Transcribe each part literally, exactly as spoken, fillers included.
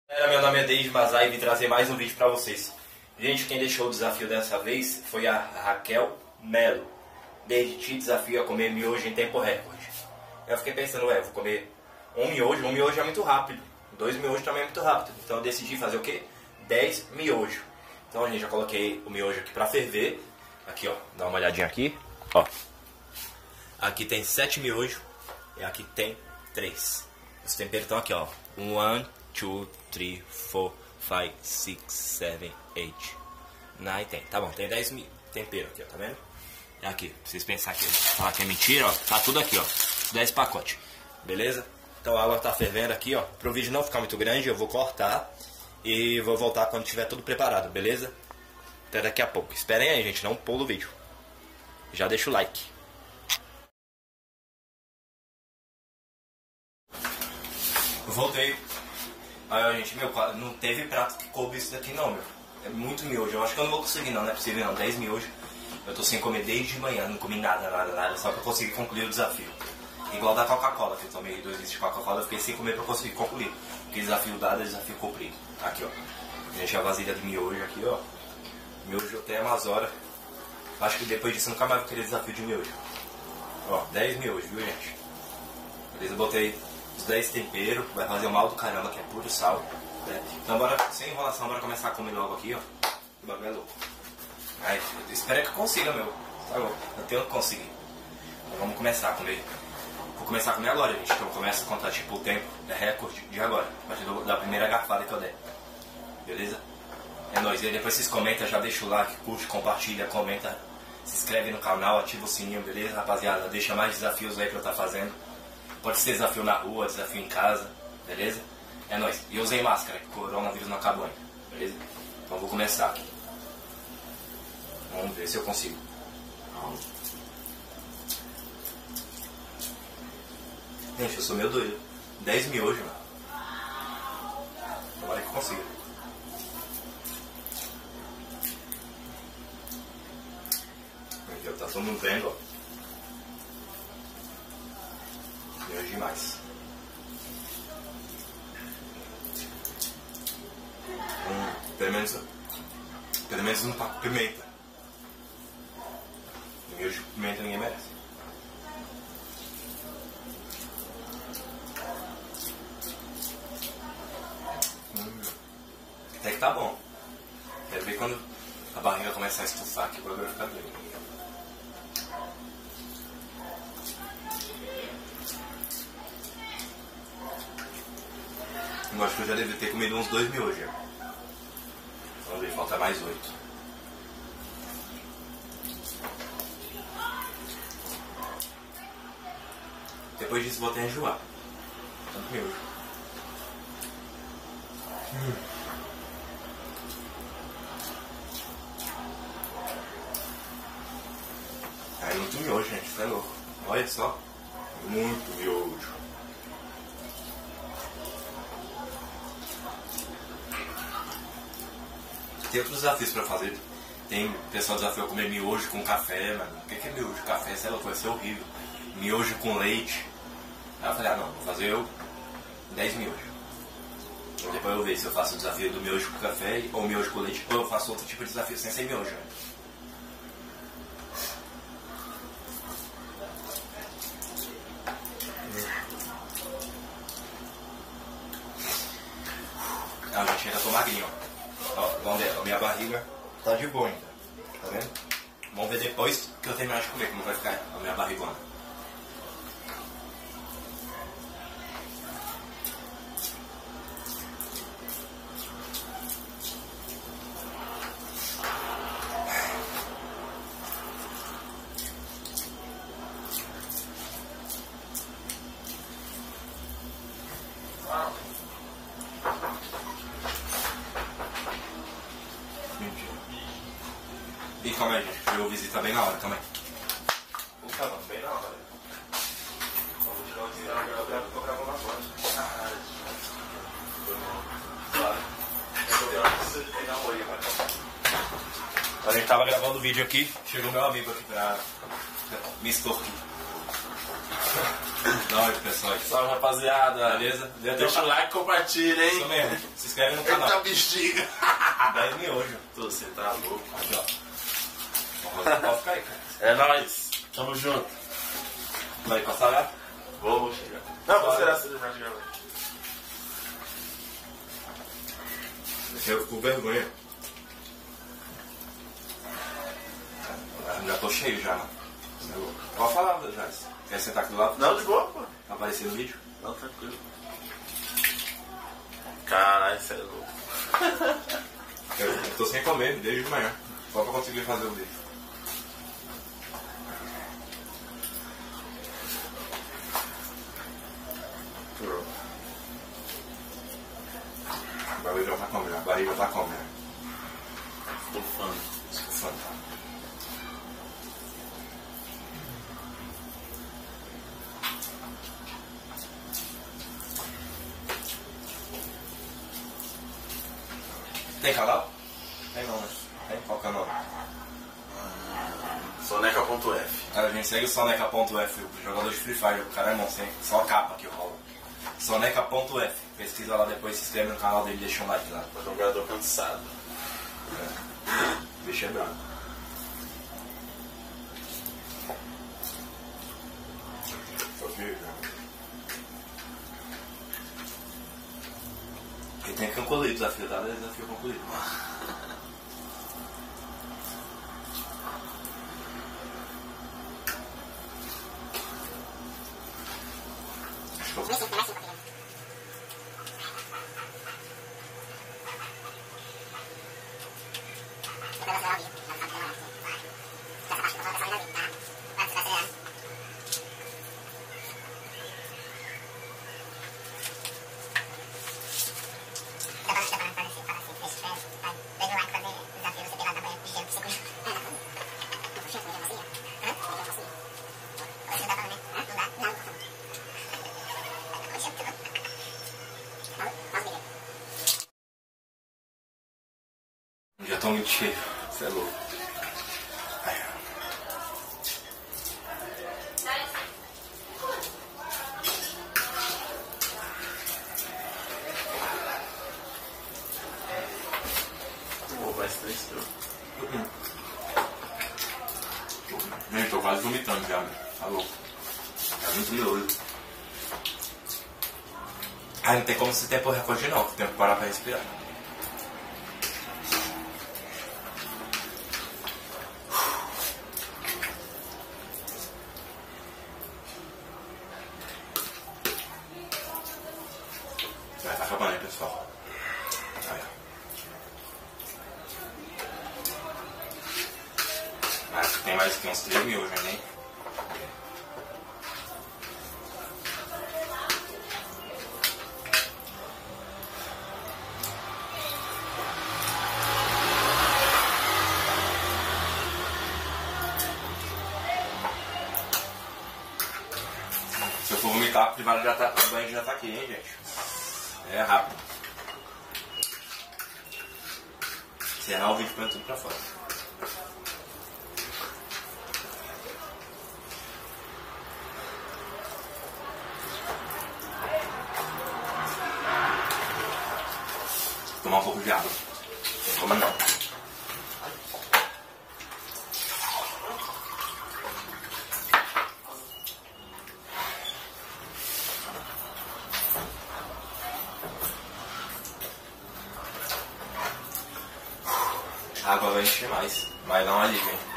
Galera, meu nome é Deide Mazai e vim trazer mais um vídeo pra vocês. Gente, quem deixou o desafio dessa vez foi a Raquel Melo. Desde te desafio a comer miojo em tempo recorde. Eu fiquei pensando, ué, vou comer um miojo, um miojo é muito rápido. Dois miojos também é muito rápido. Então eu decidi fazer o quê? dez miojos. Então a gente já coloquei o miojo aqui pra ferver. Aqui, ó, dá uma olhadinha aqui, ó. Aqui tem sete miojos e aqui tem três. Os temperos estão aqui, ó. One, two, three, four, five, six, seven, eight, nine, ten. Tá bom, tem dez temperos aqui, ó, tá vendo? É aqui, pra vocês pensarem que falar que é mentira, ó. Tá tudo aqui, ó. dez pacotes. Beleza? Então a água tá fervendo aqui, ó. Pro vídeo não ficar muito grande, eu vou cortar e vou voltar quando tiver tudo preparado, beleza? Até daqui a pouco. Esperem aí, gente, não pula o vídeo. Já deixa o like. Voltei. Aí, gente, meu, não teve prato que coube isso daqui não, meu. É muito miojo. Eu acho que eu não vou conseguir não, não é possível não. dez miojos. Eu tô sem comer desde de manhã, não comi nada, nada, nada. Só pra eu conseguir concluir o desafio. Igual da Coca-Cola, que eu tomei dois litros de Coca-Cola, eu fiquei sem comer pra conseguir concluir. Porque desafio dado é desafio cumprido. Aqui, ó. Deixa a vasilha de miojo aqui, ó. Miojo até umas horas. Acho que depois disso eu nunca mais vou querer desafio de miojo. Ó, dez miojos, viu, gente? Beleza, eu botei os dez temperos, vai fazer o mal do caramba, que é puro sal. Né? Então bora, sem enrolação, bora começar a comer logo aqui, ó. O bagulho é louco. Aí, espero que eu consiga, meu. Tá louco, eu tenho que conseguir. Então vamos começar a comer. Vou começar a comer agora, gente. Então eu começo a contar tipo o tempo, é recorde de agora. A partir da primeira garfada que eu der. Beleza? É nóis. E aí depois vocês comentam, já deixa o like, curte, compartilha, comenta. Se inscreve no canal, ativa o sininho, beleza, rapaziada? Deixa mais desafios aí pra eu estar fazendo. Pode ser desafio na rua, desafio em casa, beleza? É nóis. E usei máscara, que o coronavírus não acabou ainda, beleza? Então eu vou começar aqui. Vamos ver se eu consigo. Gente, eu sou meio doido. dez miojos, mano. Tomara que eu consiga. Aqui, tá todo mundo vendo, ó. Miojo demais. Hum, pelo menos, pelo menos não tá com pimenta. Miojo com pimenta ninguém merece. Hum, até que tá bom. Quero ver quando a barriga começar a estufar aqui, o bagulho vai ficar doido. Eu acho que eu já deveria ter comido uns dois miojos. Vamos ver, falta mais oito. Depois disso vou até enjoar. Tanto miojo. Hum. É muito miojo, gente, isso é louco. Olha só. Muito miojo. Tem outros desafios pra fazer. Tem o pessoal desafiou a comer miojo com café, mano. O que é miojo? Café, sei lá, vai ser horrível. Miojo com leite. Aí eu falei, ah não, vou fazer eu dez miojos. Depois eu vejo se eu faço o desafio do miojo com café ou miojo com leite, ou eu faço outro tipo de desafio sem ser miojo. Né? Ah, gente, ainda tô magrinho, ó. Ó, vamos ver, a minha barriga tá de boa ainda, tá vendo? Vamos ver depois que eu terminar de comer como vai ficar a minha barrigona. E calma aí, gente, chegou visita bem na hora, calma aí. Puta, mano, bem na hora. Só vou tirar o desgraçado, eu gravo, tô gravando agora. Caralho. Claro. Eu preciso de pegar um oi, mano. A gente tava gravando o vídeo aqui, chegou meu amigo aqui pra me extorquir. Nóis, pessoal. Salve, rapaziada. Beleza? Deixa o like e compartilha, hein? Isso mesmo. Se inscreve no Eita canal. bexiga. dez miojo. Você tá louco. Aqui, ó. Pode ficar aí, cara. É nóis. Tamo junto. Vai passar lá? Vou, vou chegar. Não, vou esperar você terminar de gravar. Eu fico com vergonha. Já tô cheio já, mano. Pode falar, Jais. Quer sentar aqui do lado? Não, de boa, pô. Tá aparecendo no vídeo? Não, tranquilo. Caralho, você é louco. Eu, eu tô sem comer desde de manhã. Só pra conseguir fazer o vídeo. A barriga já tá comendo, a barriga tá comendo. Estufando. Estufando. Tem canal? Tem não, né? Tem? Qual canal? Soneca.f. A gente segue o Soneca.f, o jogador de Free Fire, o cara é monstro, hein? Só a capa que rola. Soneca.f. Pesquisa lá depois, se inscreve no canal dele e deixa um like lá. O jogador cansado. É. Bicho é bravo. Quem tem que concluir o desafio, tá? É desafio concluído. Acho que eu... Já tô muito cheio, você é louco. Ai. Pô, vai se triste. Gente, tô quase vomitando já, tá louco. Tá muito miojo. Ah, não tem como esse tempo recorde não, tem que parar pra respirar. Vai, tá acabando aí, pessoal. Aí, ó. Acho que tem mais que uns três mil já, nem. Se eu for vomitar, a privada já tá, o banho já tá aqui, hein, gente? É rápido. Encerrar o vídeo põe tudo pra fora. Tomar um pouco de água. Não toma não. A água vai encher mais, vai dar uma alívio, hein?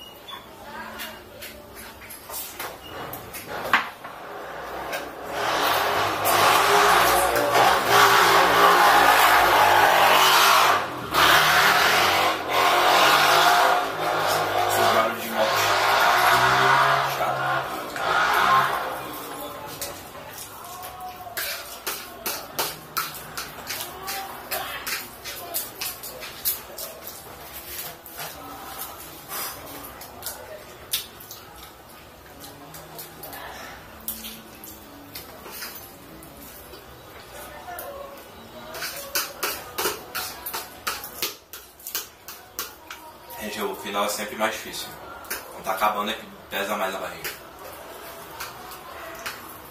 Esses barulhos de moto. Chato. Gente, o final é sempre mais difícil. Quando tá acabando é que pesa mais a barriga.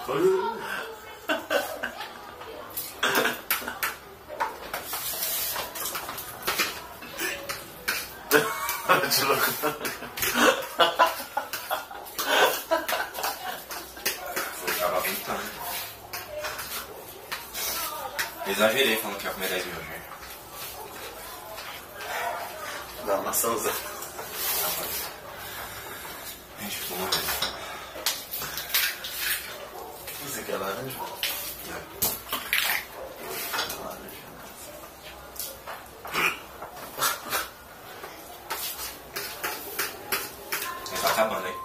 De louco. Vou acabar vomitando. Exagerei falando que ia comer dez mil hoje. Dá uma maçãzão. Gente, ficou muito bem. Isso aqui é laranja? Tá acabando, hein?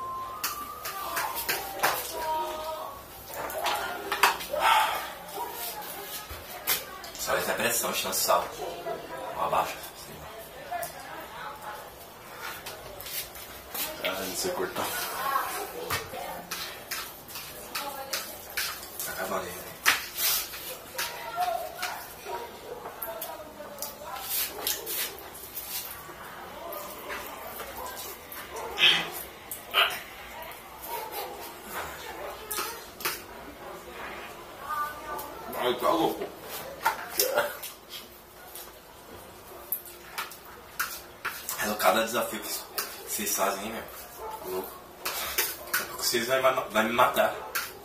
Só essa é pressão, de tanto sal. Ou abaixo. Ah, não sei cortar. Tá acabando aí, né? Ai, tá louco. É no cada desafio que vocês fazem, hein, meu? Louco. Daqui a pouco vocês vão ma- vai me matar.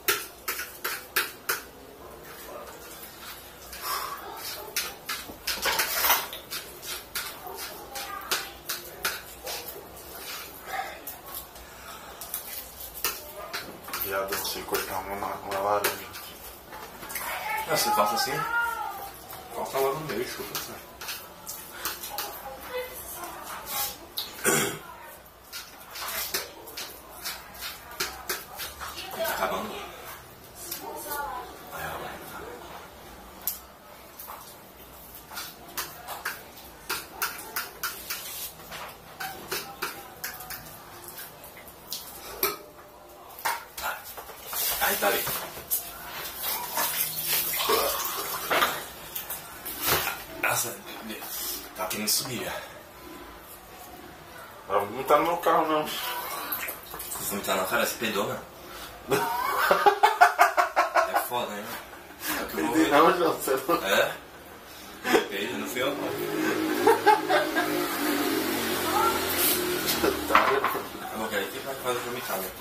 Viado, eu não sei cortar uma, uma laranja. Ah, você passa assim? Corta lá no meio, chupa, sabe? Tá acabando. Aí, ó, vai. Ah, aí tá ali. Nossa, tá querendo subir já. Não tá no meu carro, não. Você vomitar na cara, você pedou, né? É foda, né? É o que eu vou ver. Não, não, você não. É? Peido, não fui eu? Tá. Eu vou querer que vai fazer vomitar, né?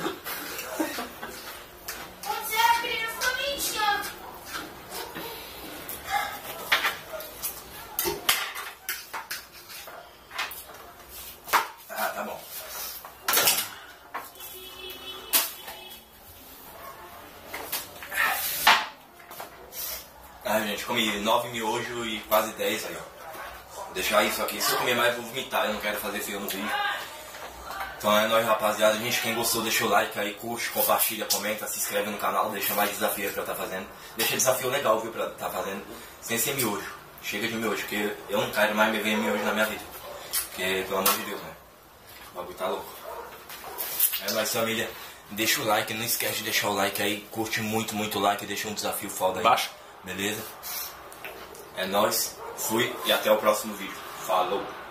Você é a criança mentindo. Ah, tá bom. Ah, gente, comi nove miojos e quase dez aí, ó. Vou deixar isso aqui. Se eu comer mais, eu vou vomitar. Eu não quero fazer feio no vídeo. Então é nóis, rapaziada. Gente, quem gostou, deixa o like aí, curte, compartilha, comenta, se inscreve no canal, deixa mais desafio pra eu estar fazendo. Deixa desafio legal, viu, pra estar fazendo. Sem ser miojo. Chega de miojo, porque eu não quero mais me ver miojo na minha vida. Porque, pelo amor de Deus, né? O bagulho tá louco. É nóis, família. Deixa o like, não esquece de deixar o like aí. Curte muito, muito like. Deixa um desafio foda aí. Baixa. Beleza? É nóis. Fui e até o próximo vídeo. Falou.